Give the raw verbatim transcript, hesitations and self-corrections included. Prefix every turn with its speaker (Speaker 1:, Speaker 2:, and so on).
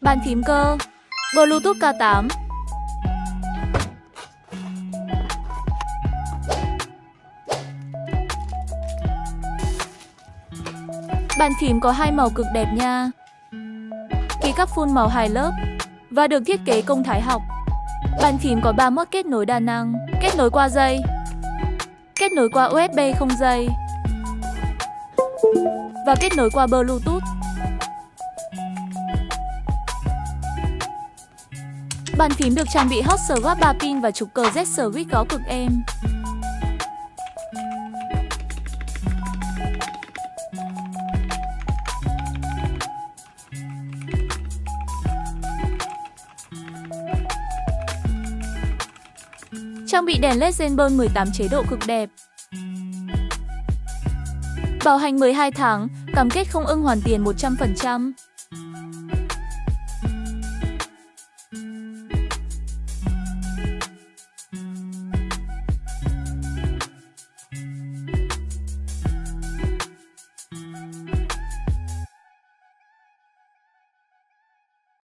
Speaker 1: Bàn phím cơ. Bluetooth K tám. Bàn phím có hai màu cực đẹp nha. Keycap full màu hai lớp và được thiết kế công thái học. Bàn phím có ba mode kết nối đa năng, kết nối qua dây, kết nối qua u ét bê không dây và kết nối qua Bluetooth. Bàn phím được trang bị hot swap ba pin và trục cờ Z switch gõ cực êm. Trang bị đèn led Zenburn mười tám chế độ cực đẹp. Bảo hành mười hai tháng, cam kết không ưng hoàn tiền một trăm phần trăm.